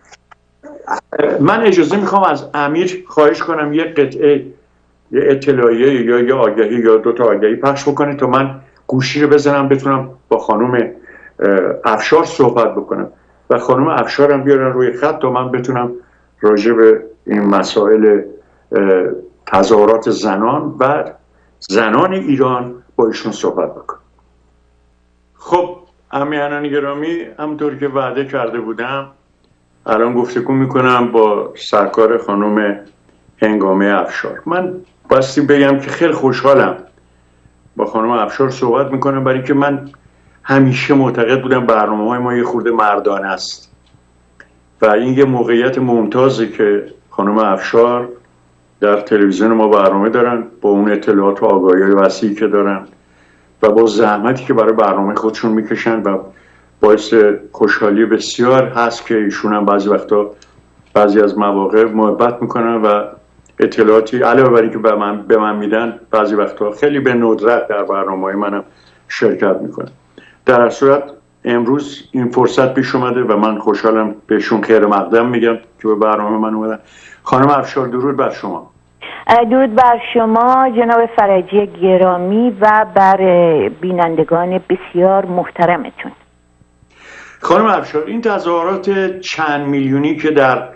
من اجازه میخوام از امیر خواهش کنم یه قطعه، یه اطلاعیه یا یه آگهی یا 2 تا آگهی پخش بکنه تا من گوشی رو بزنم بتونم با خانوم افشار صحبت بکنم و خانوم افشار هم بیارن روی خط تا من بتونم راجع به این مسائل تظاهرات زنان و زنان ایران با ایشون صحبت بکنم. خب امیانان گرامی، همونطور که وعده کرده بودم الان گفتگو میکنم با سرکار خانم هنگامه افشار. من باستی بگم که خیلی خوشحالم با خانم افشار صحبت میکنم، برای که من همیشه معتقد بودم برنامه‌های ما یه خورده مردانه است و این یه موقعیت ممتازه که خانم افشار در تلویزیون ما برنامه دارن با اون اطلاعات و آگاهی وسیعی که دارن و با زحمتی که برای برنامه خودشون میکشن و باعث خوشحالی بسیار هست که ایشون هم بعضی وقتا بعضی از مواقع محبت میکنن و اطلاعاتی علاوه بر اینکه به من میدن بعضی وقتا خیلی به ندرت در برنامه‌های منم شرکت میکنن. در هر صورت امروز این فرصت پیش اومده و من خوشحالم، بهشون خیر مقدم میگم که به برنامه من اومدن. خانم افشار درود بر شما. درود بر شما جناب فرجی گرامی و بر بینندگان بسیار محترمتون. خانم افشار، این تظاهرات چند میلیونی که در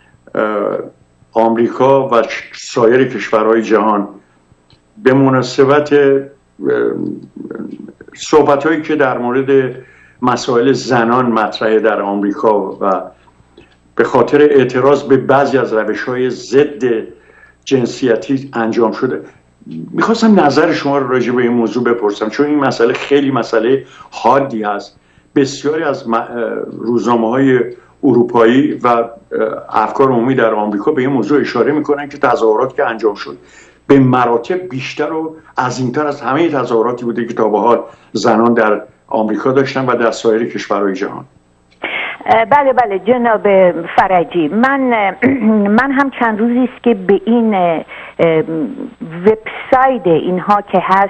آمریکا و سایر کشورهای جهان به مناسبت صحبت‌هایی که در مورد مسائل زنان مطرحه در آمریکا و به خاطر اعتراض به بعضی از روش‌های ضد جنسیتی انجام شده، میخواستم نظر شما رو راجع به این موضوع بپرسم، چون این مسئله خیلی مسئله حادی هست. بسیاری از روزنامه‌های اروپایی و افکار عمومی در آمریکا به این موضوع اشاره میکنن که تظاهرات که انجام شد به مراتب بیشتر و عظیم‌تر از همه تظاهراتی بوده که تا به حال زنان در آمریکا داشتن و در سایر کشورهای جهان. بله بله جناب فرجی، من هم چند روزی است که به این وبسایت اینها که هست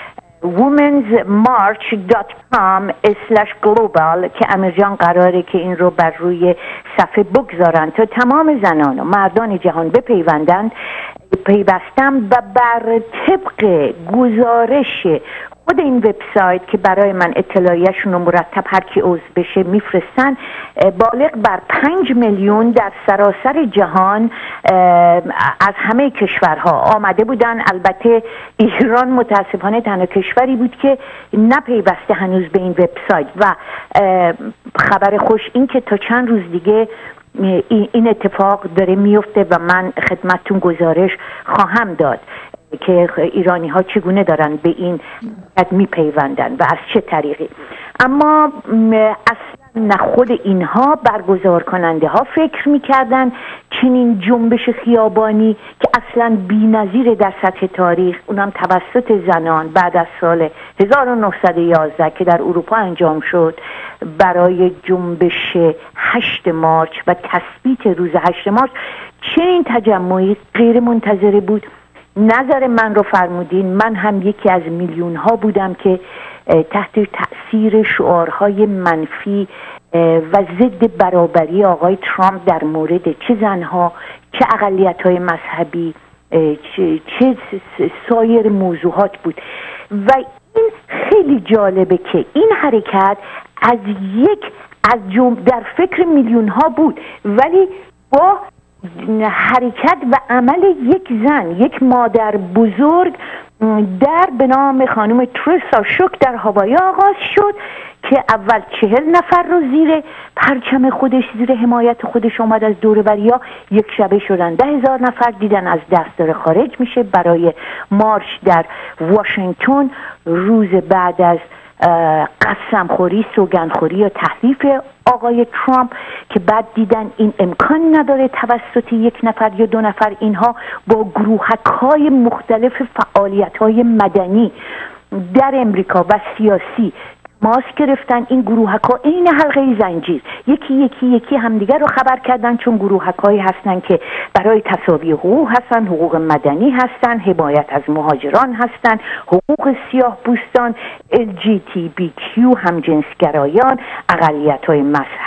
womensmarch.com/global که امیر جان قراره که این رو بر روی صفحه بگذارن تا تمام زنان و مردان جهان بپیوندند، پیوستم و بر طبق گزارش خود این وبسایت که برای من اطلاعیه‌شون رو مرتب هر کی عضو بشه میفرستن، بالغ بر 5 میلیون در سراسر جهان از همه کشورها آمده بودن. البته ایران متاسفانه تنها کشوری بود که نپیوسته هنوز به این وبسایت و خبر خوش این که تا چند روز دیگه این اتفاق داره میفته و من خدمتتون گزارش خواهم داد که ایرانی ها چگونه دارن به این میپیوندن و از چه طریقی. اما اصلا نه خود اینها برگزار کننده ها فکر میکردن چنین جنبش خیابانی که اصلا بی‌نظیر در سطح تاریخ، اونم توسط زنان بعد از سال 1911 که در اروپا انجام شد برای جنبش 8 مارچ و تثبیت روز 8 مارچ، چنین تجمعی غیر منتظره بود. نظر من رو فرمودین، من هم یکی از میلیون ها بودم که تحت تأثیر شعارهای منفی و ضد برابری آقای ترامپ در مورد چه زنها چه اقلیت‌های مذهبی چه سایر موضوعات بود. و این خیلی جالبه که این حرکت در فکر میلیون ها بود، ولی با حرکت و عمل یک زن، یک مادر بزرگ به نام خانم تریسا شوک در هاوایی آغاز شد که اول 40 نفر رو زیر پرچم خودش، زیر حمایت خودش اومد از دور بریا، یک شبه شدن 10,000 نفر، دیدن از دست داره خارج میشه برای مارچ در واشنگتن روز بعد از قسمخوری، سوگندخوری یا تحریف آقای ترامپ، که بعد دیدن این امکان نداره توسط یک نفر یا 2 نفر اینها با گروهک‌های مختلف فعالیت‌های مدنی در امریکا و سیاسی ماس گرفتن. این گروهک‌ها این حلقه زنجیر یکی همدیگر رو خبر کردن، چون گروهک‌هایی هستن که برای تساوی حقوق هستن، حقوق مدنی هستن، حمایت از مهاجران هستن، حقوق سیاه پوستان، LGBTQ همجنسگرایان، اقلیت‌های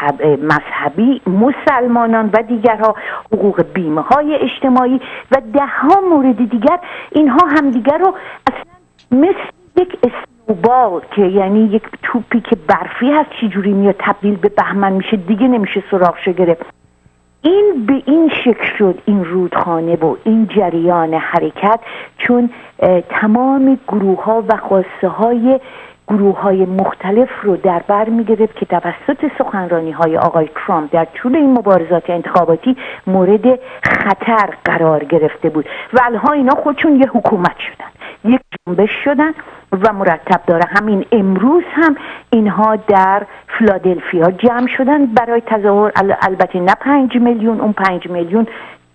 مذهبی، مسلمانان و دیگرها، حقوق بیمه‌های اجتماعی و 10 مورد دیگر. اینها همدیگر رو اصلا مثل یک بال که یعنی یک توپی که برفی هست چجوری میاد تبدیل به بهمن میشه، دیگه نمیشه سراغش گرفت. این به این شکل شد این رودخانه و این جریان حرکت، چون تمام گروه ها و خواسته های گروه های مختلف رو در بر میگرفت که توسط سخنرانی های آقای ترامپ در طول این مبارزات انتخاباتی مورد خطر قرار گرفته بود و الها اینا خودشون یه حکومت شدن، یک جنبش شدن و مرتب داره. همین امروز هم اینها در فیلادلفیا جمع شدن برای تظاهر. البته نه 5 میلیون، اون 5 میلیون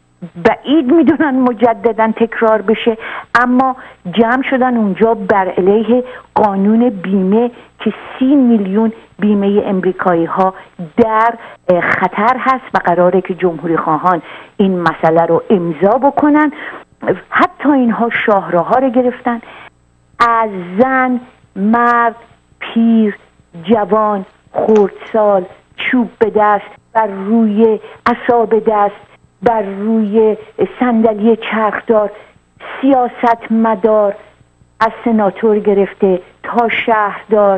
بعید میدونن مجددا تکرار بشه، اما جمع شدن اونجا بر علیه قانون بیمه که 30 میلیون بیمه امریکایی ها در خطر هست و قراره که جمهوری خواهان این مسئله رو امضا بکنن. حتی اینها شاهراها رو گرفتن، از زن، مرد، پیر، جوان، خردسال، چوب به دست، بر روی عصا به دست، بر روی صندلی چرخدار، سیاست مدار، از سناتور گرفته تا شهردار،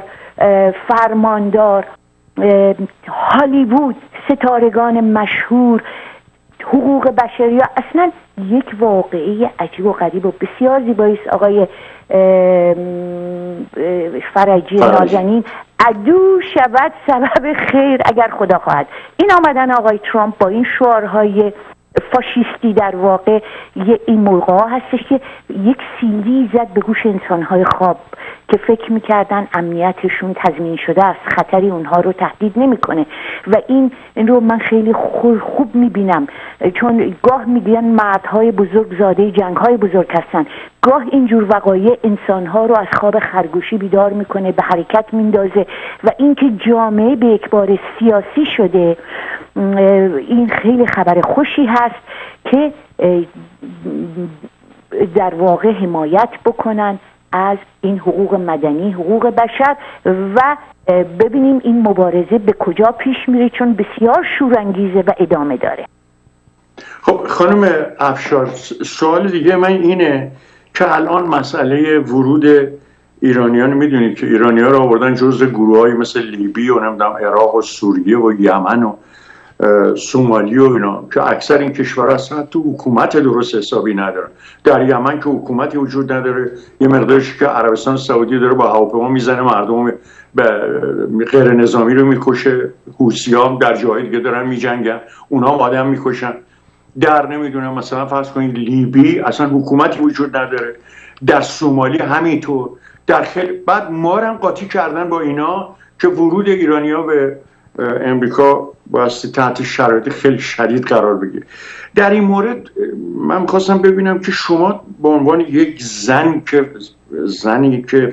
فرماندار، هالیوود، ستارگان مشهور، حقوق بشری، اصلا یک واقعه عجیب و غریب و بسیار زیبایی است. آقای فرجی نازنین، عدو شود سبب خیر اگر خدا خواهد. این آمدن آقای ترامپ با این شعارهای فاشیستی در واقع این موقع هستش که یک سیلی زد به گوش انسانهای خواب که فکر میکردن امنیتشون تضمین شده است، خطری اونها رو تهدید نمیکنه. و این رو من خیلی خوب میبینم، چون گاه میگن مردهای بزرگ زاده جنگهای بزرگ هستن، گاه اینجور وقایع انسانها رو از خواب خرگوشی بیدار میکنه، به حرکت میندازه. و اینکه جامعه به یک بار سیاسی شده، این خیلی خبر خوشی هست که در واقع حمایت بکنن از این حقوق مدنی، حقوق بشر، و ببینیم این مبارزه به کجا پیش میره، چون بسیار شورانگیزه و ادامه داره. خب خانم افشار، سوال دیگه من اینه که الان مسئله ورود ایرانیان، میدونید که ایرانی‌ها رو آوردن جزء گروه‌های مثل لیبی و نمیدونم عراق و سوریه و یمن و سومالی و اینا، که اکثر این کشورها اصلا تو حکومت درست حسابی ندارن. در یمن که حکومتی وجود نداره، یه مقدارش که عربستان سعودی داره با هواپیما میزنه مردم به غیر نظامی رو میکشه، حوثی‌ها در جای دیگه دارن میجنگن، اونها آدم میکشن. در نمیدونم مثلا فرض کنید لیبی اصلا حکومتی وجود نداره، در سومالی همینطور، در خیلی بعد ما رو هم قاطی کردن با اینا که ورود ایرانی‌ها به امریکا بایستی تحت شرایط خیلی شدید قرار بگیره. در این مورد من می‌خواستم ببینم که شما به عنوان یک زنی که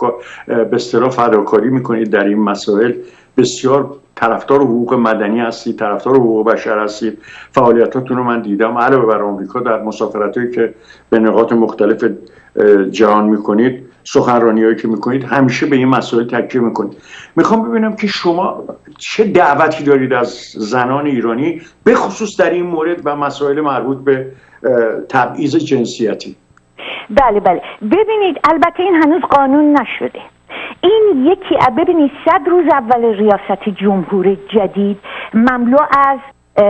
به اصطلاح فداکاری میکنید در این مسائل، بسیار طرفدار حقوق مدنی هستید، طرفدار حقوق بشر هستید، فعالیتاتون رو من دیدم علاوه بر آمریکا در مسافرتایی که به نقاط مختلف جهان میکنید، سخنرانیایی که میکنید، همیشه به این مسائل تکیه میکنید. میخوام ببینم که شما چه دعوتی دارید از زنان ایرانی به خصوص در این مورد و مسائل مربوط به تبعیض جنسیتی. بله ببینید، البته این هنوز قانون نشده. این ببینید 100 روز اول ریاست جمهور جدید مملو از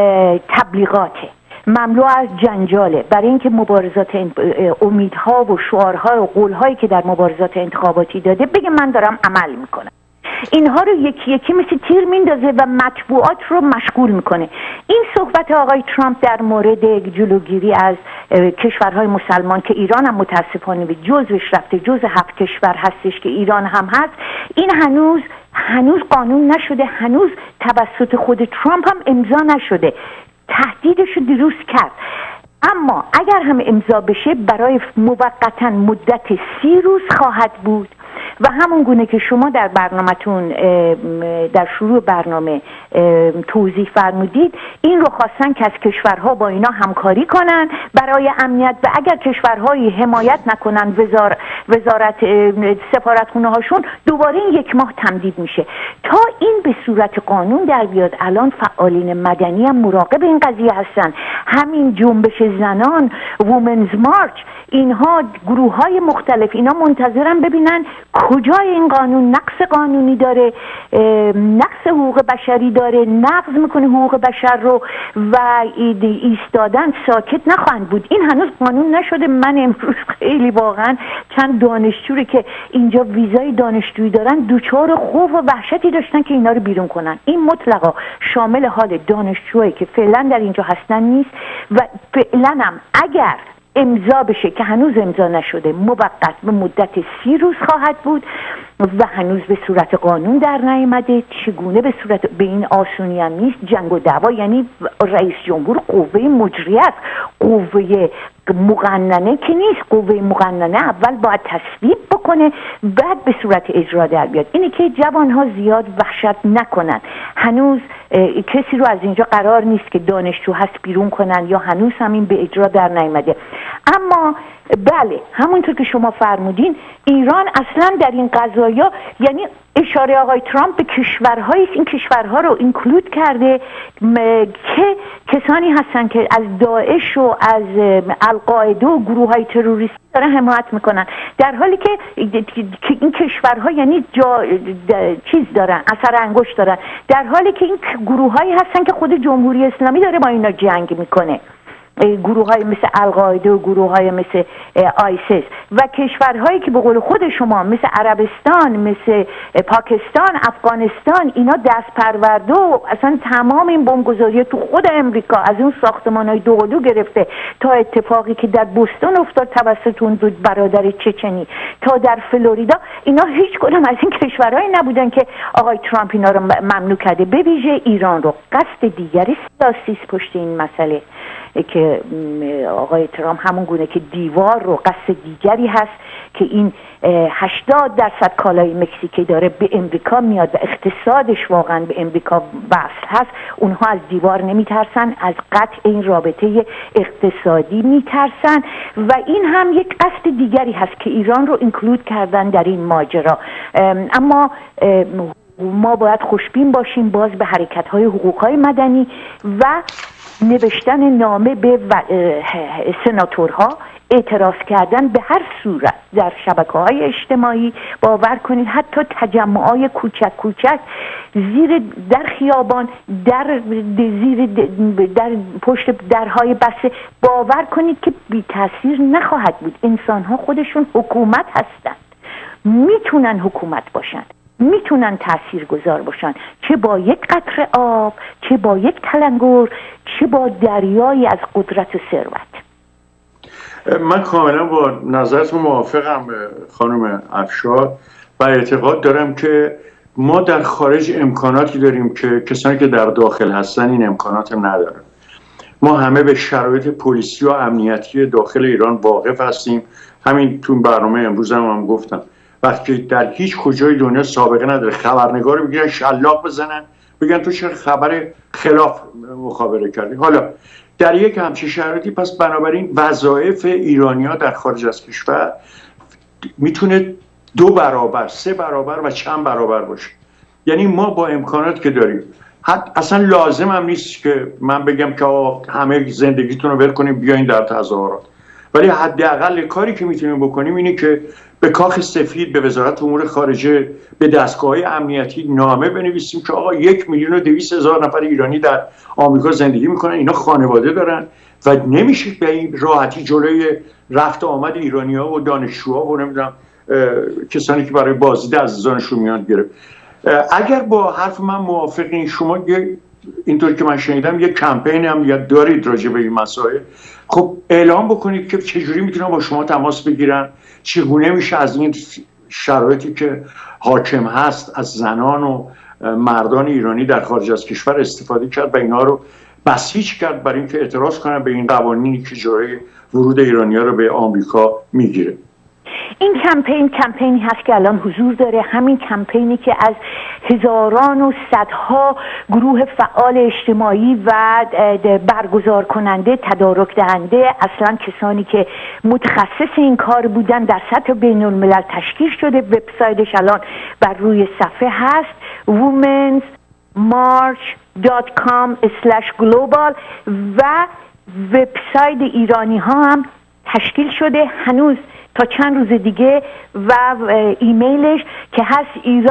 تبلیغاته، مملو از جنجاله، برای اینکه مبارزات امیدها و شعارها و قولهایی که در مبارزات انتخاباتی داده بگه من دارم عمل میکنم. اینها رو یکی یکی مثل تیر میندازه و مطبوعات رو مشغول میکنه. این صحبت آقای ترامپ در مورد جلوگیری از کشورهای مسلمان که ایران هم متاسفانه به جزوش رفته، جزو 7 کشور هستش که ایران هم هست، این هنوز قانون نشده، هنوز توسط خود ترامپ هم امضا نشده. تهدیدش رو دیروز کرد، اما اگر هم امضا بشه برای موقتا مدت 30 روز خواهد بود و همون گونه که شما در برنامه‌تون در شروع برنامه توضیح فرمودید، این رو خواستن که از کشورها با اینا همکاری کنن برای امنیت، و اگر کشورهایی حمایت نکنن وزارت سفارتخونه هاشون، دوباره این 1 ماه تمدید میشه تا این به صورت قانون در بیاد. الان فعالین مدنی هم مراقب این قضیه هستن، همین جنبش زنان، وومنز مارچ، اینها گروه‌های مختلف، اینا منتظرن ببینن کجای این قانون نقص قانونی داره، نقص حقوق بشری داره، نقض میکنه حقوق بشر رو، و ایستادن ساکت نخواهند بود. این هنوز قانون نشده. من امروز خیلی واقعا چند دانشجویی که اینجا ویزای دانشجویی دارن دوچار خوف و وحشتی داشتن که اینا رو بیرون کنن. این مطلقا شامل حال دانشجویی که فعلا در اینجا هستن نیست، و فعلا هم اگر امضا بشه که هنوز امضا نشده، موقت به مدت 30 روز خواهد بود و هنوز به صورت قانون در نیامده. چگونه به صورت، به این آسونی هم نیست. جنگ و دعوا، یعنی رئیس جمهور قوه مجریه است، قوه مقننه که نیست. قوه مقننه اول باید تصویب بکنه، بعد به صورت اجرا در بیاد. اینه که جوانها زیاد وحشت نکنن. هنوز کسی رو از اینجا قرار نیست که دانشجو هست بیرون کنن، یا هنوز همین به اجرا در نیامده. اما بله، همونطور که شما فرمودین، ایران اصلا در این قضایا، یعنی اشاره آقای ترامپ به کشورهایی، این کشورها رو اینکلود کرده که کسانی هستن که از داعش و از القاعده و گروه‌های تروریستی دارن حمایت میکنن، در حالی که این کشورها یعنی چیز دارن، اثر انگشت دارن، در حالی که این گروه‌هایی هستن که خود جمهوری اسلامی داره با اینا جنگ میکنه. گروه های مثل القاعده و گروه های مثل آیسیس و کشورهایی که به قول خود شما مثل عربستان، مثل پاکستان، افغانستان، اینا دست پرورده و اصلا تمام این بمبگذاری تو خود امریکا از اون ساختمان‌های دوقلو گرفته تا اتفاقی که در بوستون افتاد توسط اون دو برادر چچنی تا در فلوریدا، اینا هیچ کدوم از این کشورهایی نبودن که آقای ترامپ اینا رو ممنوع کرده. به ویژه ایران رو قصد دیگری سیاسی پشت این مسئله که آقای ترامپ همون گونه که دیوار رو قصد دیگری هست که این 80% کالای مکزیکی داره به امریکا میاد و اقتصادش واقعا به امریکا وصل هست. اونها از دیوار نمیترسن، از قطع این رابطه اقتصادی میترسن و این هم یک قصد دیگری هست که ایران رو اینکلود کردن در این ماجرا. اما ما باید خوشبین باشیم باز به حرکت‌های حقوق‌های مدنی و نوشتن نامه به سناتورها، اعتراض کردن به هر صورت در شبکه‌های اجتماعی. باور کنید حتی تجمع‌های کوچک کوچک زیر در خیابان، در پشت درهای بسته، باور کنید که بی تاثیر نخواهد بود. انسان‌ها خودشون حکومت هستند، میتونن حکومت باشن، میتونن تاثیرگذار باشن، چه با یک قطره آب، چه با یک تلنگر، چه با دریایی از قدرت و ثروت. من کاملا با نظرتون موافقم خانم افشار و اعتقاد دارم که ما در خارج امکاناتی داریم که کسانی که در داخل هستن این امکانات ندارن. ما همه به شرایط پلیسی و امنیتی داخل ایران واقف هستیم. همین تو برنامه امروز هم گفتم وقتی در هیچ کجای دنیا سابقه نداره خبرنگار رو بگیرن شلاق بزنن بگن تو چرا خبر خلاف مخابره کردی. حالا در یک همچین شرایطی پس بنابراین وظایف ایرانی‌ها در خارج از کشور میتونه 2 برابر، 3 برابر و چند برابر باشه. یعنی ما با امکانات که داریم اصلا لازم هم نیست که من بگم که همه زندگیتون رو ول کنیم بیاین در تظاهرات، ولی حداقل کاری که میتونیم بکنیم اینه که به کاخ سفید، به وزارت امور خارجه، به دستگاه‌های امنیتی نامه بنویسیم که آقا 1,200,000 نفر ایرانی در آمریکا زندگی میکنن، اینا خانواده دارن و نمیشه به این راحتی جلوی رفت آمد ایرانی‌ها و دانشجوها و نمیدونم کسانی که برای بازدید عزیزانشون میان گرفت. اگر با حرف من موافقین، شما اینطور که من شنیدم یک کمپین هم دارید راجع به این مسائل، خب اعلام بکنید که چجوری میتونن با شما تماس بگیرن، چگونه میشه از این شرایطی که حاکم هست از زنان و مردان ایرانی در خارج از کشور استفاده کرد و اینا رو بسیج کرد برای اینکه اعتراض کنن به این قوانینی که جلوی ورود ایرانی‌ها رو به آمریکا میگیره. این کمپینی هست که الان حضور داره، همین کمپینی که از هزاران و صدها گروه فعال اجتماعی و برگزار کننده، تدارک دهنده، اصلا کسانی که متخصص این کار بودن در سطح بین الملل تشکیل شده. وبسایتش الان بر روی صفحه هست women'smarch.com/global و وبسایت ایرانی ها هم تشکیل شده هنوز تا چند روز دیگه و ایمیلش که هست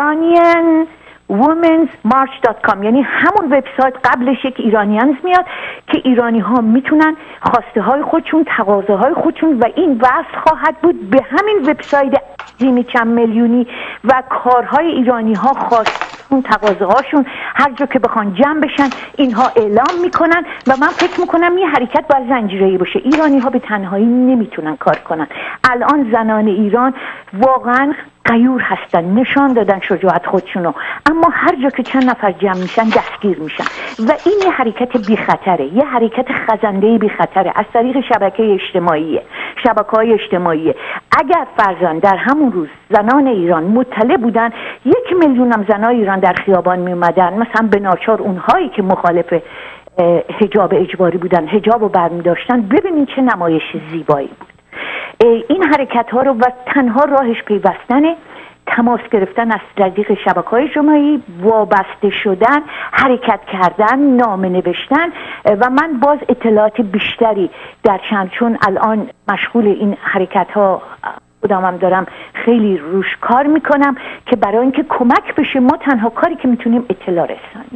iranianwomen'smarch.com، یعنی همون وبسایت قبلش یک ایرانیانز میاد که ایرانی ها میتونن خواسته های خودشون، تقاضاهای خودشون و این وصل خواهد بود به همین وبسایت عظیمی چند میلیونی و کارهای ایرانی ها خواستشون، تقاضاهاشون هر جا که بخوان جمع بشن اینها اعلام میکنن و من فکر میکنم یه حرکت باید زنجیره‌ای باشه. ایرانی ها به تنهایی نمیتونن کار کنن. الان زنان ایران واقعا غیور هستن، نشان دادن شجاعت خودشونو، اما هر جا که چند نفر جمع میشن دستگیر میشن و این یه حرکت بی خطره، یه حرکت خزنده بی خطره از طریق شبکه‌های اجتماعی. اگر فرضاً در همون روز زنان ایران مطلع بودن، 1,000,000 هم زنان ایران در خیابان میومدن، مثلا به ناچار اونهایی که مخالف حجاب اجباری بودن حجاب رو برمی‌داشتن، ببینید چه نمایش زیبایی بود. این حرکت ها رو و تنها راهش پیوستن، تماس گرفتن از طریق شبکه‌های اجتماعی، وابسته شدن، حرکت کردن، نامه نوشتن و من باز اطلاعات بیشتری در چون الان مشغول این حرکت ها خودم دارم خیلی روش کار میکنم که برای اینکه کمک بشه ما تنها کاری که میتونیم اطلاع رسانی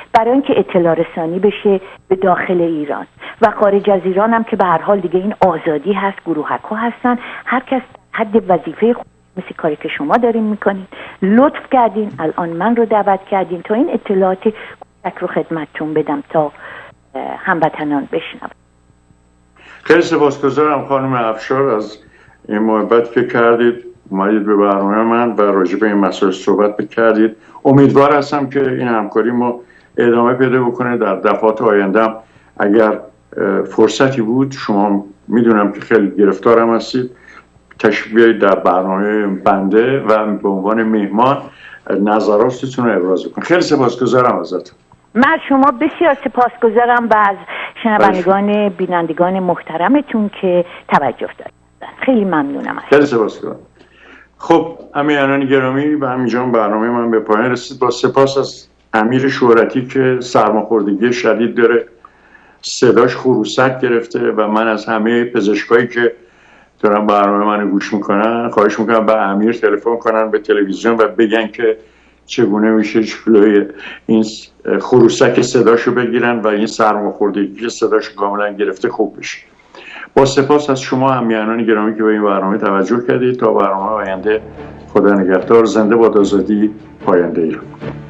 برای اینکه اطلاع رسانی بشه به داخل ایران و خارج از ایران هم که به هر حال دیگه این آزادی هست، گروهک‌ها هستن، هر کس حد وظیفه خودش مثل کاری که شما دارین میکنین لطف کردین الان من رو دعوت کردین تا این اطلاعات کوچک رو خدمتتون بدم تا هموطنان بشنون. خیلی سپاسگزارم خانم افشار از این محبت که کردید، اومدید به برنامه من و راجع به این مسائل صحبت بکردید. امیدوار هستم که این همکاری ما ادامه پیدا بکنه در دفعات آینده. اگر فرصتی بود، شما میدونم که خیلی گرفتارم هستید، تشریف بیایید در برنامه بنده و به عنوان مهمان نظراتتون رو ابراز کنید. خیلی سپاسگزارم ازتون. من شما بسیار سپاسگزارم و از شنوندگان بینندگان محترمتون که توجه دارید. خیلی ممنونم. خیلی سپاسگزارم. خب امیران گرامی، به همینجا برنامه من به پایان رسید. با سپاس از امیر شهرتی که سرماخوردگی شدید داره، صداش خروسک گرفته و من از همه پزشکایی که دارن برنامه منو گوش میکنن خواهش میکنم به امیر تلفن کنن به تلویزیون و بگن که چگونه میشه جلوی این خروسک صداشو بگیرن و این سرماخوردگی که صداشو کاملا گرفته خوب بشه. با سپاس از شما همیهنان گرامی که به این برنامه توجه کردید. تا برنامه آینده، خدا نگهدار. زنده باد آزادی، پاینده ایران.